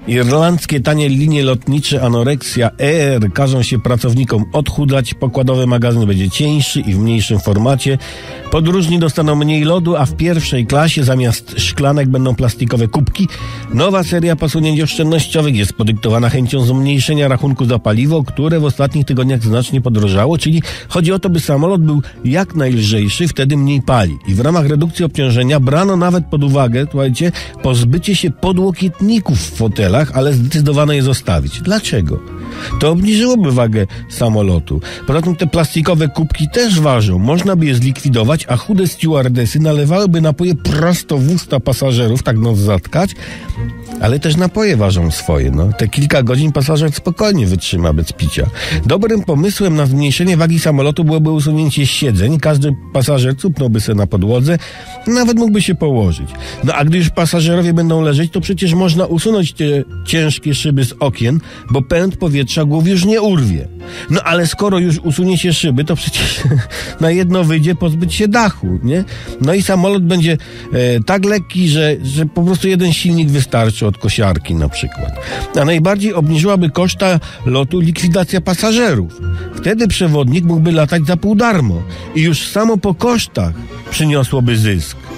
Irlandzkie tanie linie lotnicze Anorexia Air każą się pracownikom odchudzać, pokładowy magazyn będzie cieńszy i w mniejszym formacie, podróżni dostaną mniej lodu, a w pierwszej klasie zamiast szklanek będą plastikowe kubki. Nowa seria posunięć oszczędnościowych jest podyktowana chęcią zmniejszenia rachunku za paliwo, które w ostatnich tygodniach znacznie podrożało, czyli chodzi o to, by samolot był jak najlżejszy, wtedy mniej pali. I w ramach redukcji obciążenia brano nawet pod uwagę, słuchajcie, pozbycie się podłokietników w fotelach, ale zdecydowano je zostawić. Dlaczego? To obniżyłoby wagę samolotu. Poza tym te plastikowe kubki też ważą. Można by je zlikwidować, a chude stewardesy nalewałyby napoje prosto w usta pasażerów, tak nos zatkać, ale też napoje ważą swoje. Te kilka godzin pasażer spokojnie wytrzyma bez picia. Dobrym pomysłem na zmniejszenie wagi samolotu byłoby usunięcie siedzeń. Każdy pasażer cupnąłby sobie na podłodze, nawet mógłby się położyć. A gdy już pasażerowie będą leżeć, to przecież można usunąć te ciężkie szyby z okien, bo pęd powietrza głów już nie urwie. Ale skoro już usunie się szyby, to przecież na jedno wyjdzie pozbyć się dachu, nie? I samolot będzie tak lekki, że po prostu jeden silnik wystarczy od kosiarki na przykład. A najbardziej obniżyłaby koszta lotu likwidacja pasażerów. Wtedy przewodnik mógłby latać za pół darmo i już samo po kosztach przyniosłoby zysk.